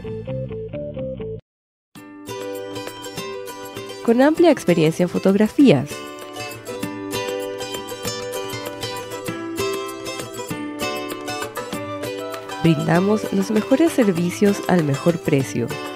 Con amplia experiencia en fotografías. Brindamos los mejores servicios al mejor precio.